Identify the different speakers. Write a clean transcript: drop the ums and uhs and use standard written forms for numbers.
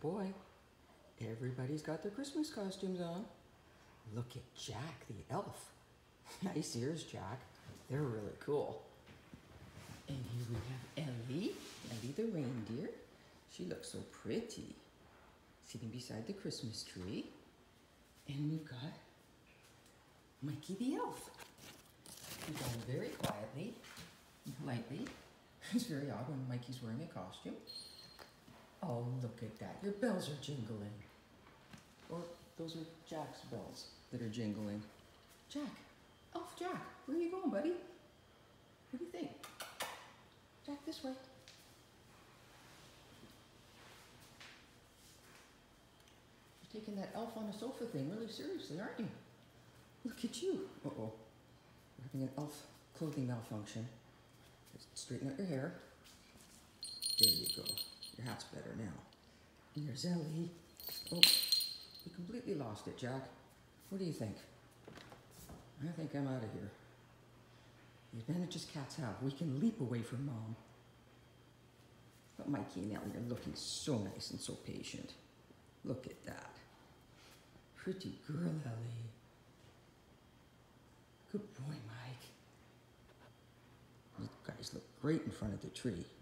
Speaker 1: boy. Everybody's got their Christmas costumes on. Look at Jack the elf. Nice ears, Jack. They're really cool. And here we have Ellie. Ellie the reindeer. She looks so pretty. Sitting beside the Christmas tree. And we've got Mikey the elf. He's going very quietly and politely. It's very odd when Mikey's wearing a costume. Oh, look at that. Your bells are jingling. Or those are Jack's bells that are jingling. Jack. Elf Jack. Where are you going, buddy? What do you think? Jack, this way. You're taking that elf on a sofa thing really seriously, aren't you? Look at you. Uh-oh. We're having an elf clothing malfunction. Just straighten out your hair. There you go. Your hat's better now. And there's Ellie. Oh, we completely lost it, Jack. What do you think? I think I'm out of here. The advantages cats have. We can leap away from Mom. But Mikey and Ellie are looking so nice and so patient. Look at that. Pretty girl, Ellie. Good boy, Mike. You guys look great in front of the tree.